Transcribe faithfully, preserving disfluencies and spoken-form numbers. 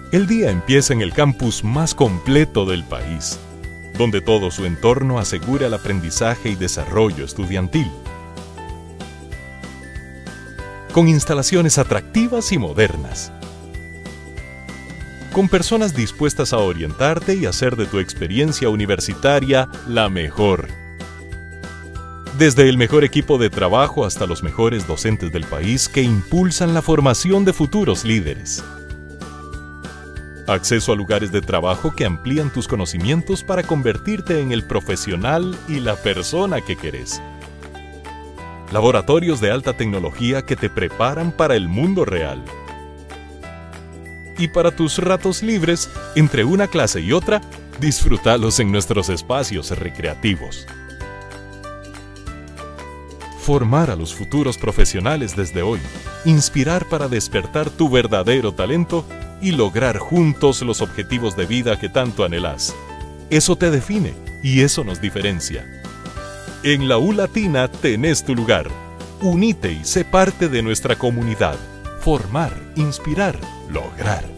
El día empieza en el campus más completo del país, donde todo su entorno asegura el aprendizaje y desarrollo estudiantil. Con instalaciones atractivas y modernas. Con personas dispuestas a orientarte y hacer de tu experiencia universitaria la mejor. Desde el mejor equipo de trabajo hasta los mejores docentes del país que impulsan la formación de futuros líderes. Acceso a lugares de trabajo que amplían tus conocimientos para convertirte en el profesional y la persona que querés. Laboratorios de alta tecnología que te preparan para el mundo real. Y para tus ratos libres, entre una clase y otra, disfrútalos en nuestros espacios recreativos. Formar a los futuros profesionales desde hoy, inspirar para despertar tu verdadero talento y lograr juntos los objetivos de vida que tanto anhelás. Eso te define y eso nos diferencia. En la U Latina tenés tu lugar. Unite y sé parte de nuestra comunidad. Formar, inspirar, lograr.